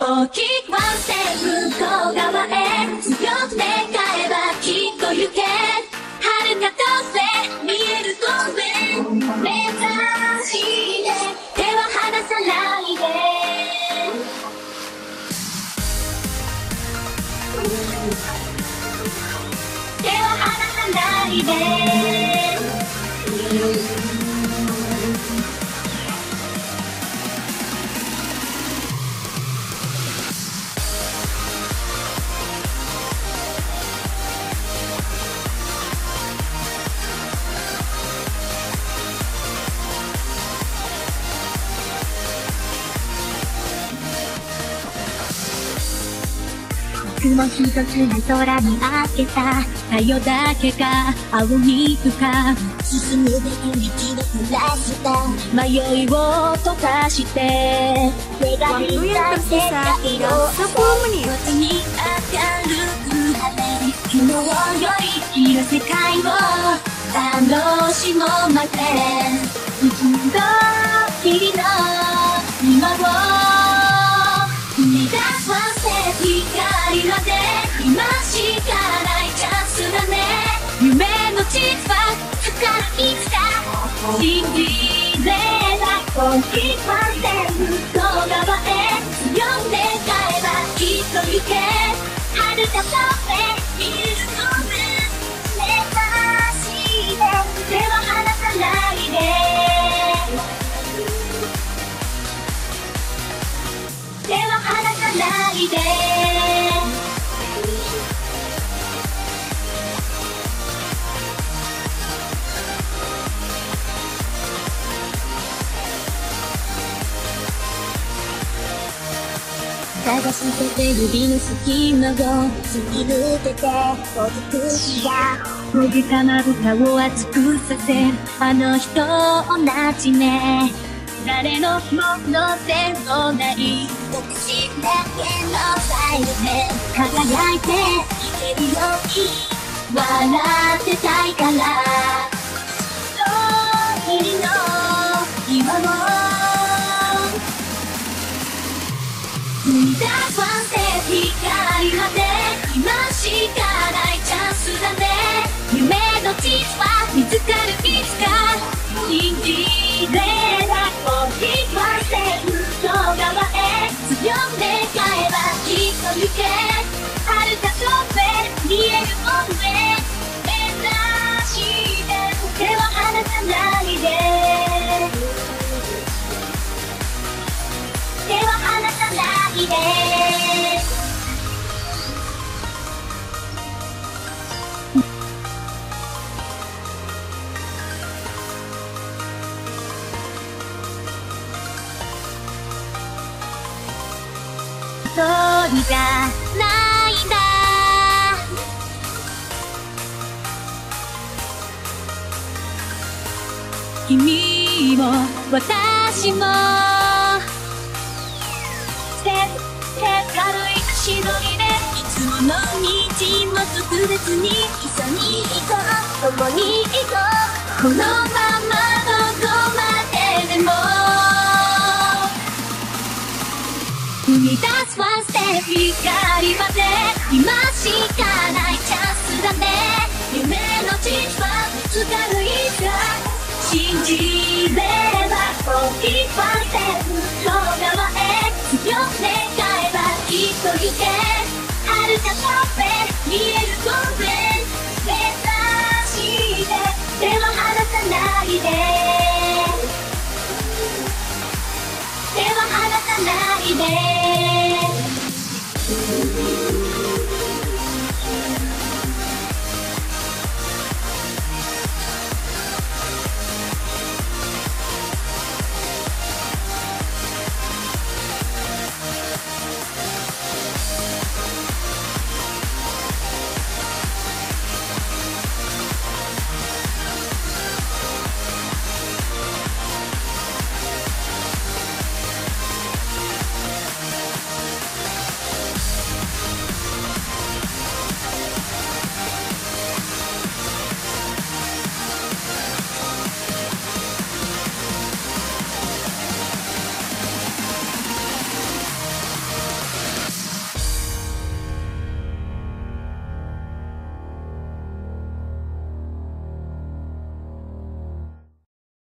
大きくワンステップ向こう側へ強く願えばきっと行け遥か遠くへ見えるゴール目指して手は離さないで手は離さないで雲一つない空に開けた太陽だけが青に浮かぶ進むべき道を照らした迷いを溶かして願い Waktu yang たい世 tersisa 界 tinggal を 10 menit. 夏に明るく晴れ昨日より広い世界を楽しもうまで一度きりの今を踏み出すワンステップ光まで今しかないチャンスだね夢の地図は宝いつか信じれば大きいワンステップ向こう側へ強く願えばきっと行け遥か遠くへ見えるゴール目指して手は離さないで手は離さないで探してて指の隙間を突き抜けて届く日が焦げたまぶたを熱くさせるあの人同じね誰のものでもない私だけのファイルで輝いていけるように笑ってたいから一人の今を踏み出すワンステップ光まで今しかないチャンスだね夢の地図は見つかるいつか信じれば大きいワンステップ向こう側へ強く願えばきっと行け遥か遠くへ見えるゴールへ目指して手は離さないで手は離さないでそうじゃないんだ君も私も軽い足取りでいつもの道も特別に一緒に行こう共に行こうこのままどこまででも踏み出すワンステップ光まで今しかないチャンスだね夢の地図は見つかるいつか信じれば大きいワンステップ向こう側へ強く願えばきっと行け遥か遠くへ見えるゴール目指して手は離さないで手は離さないで